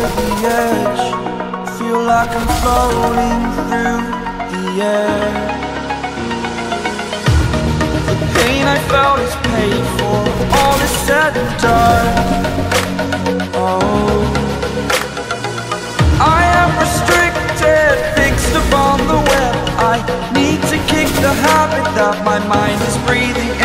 the edge. Feel like I'm floating through the air. The pain I felt is paid for, all is said and done. Oh, I am restricted, fixed upon the web. I need to kick the habit that my mind is breathing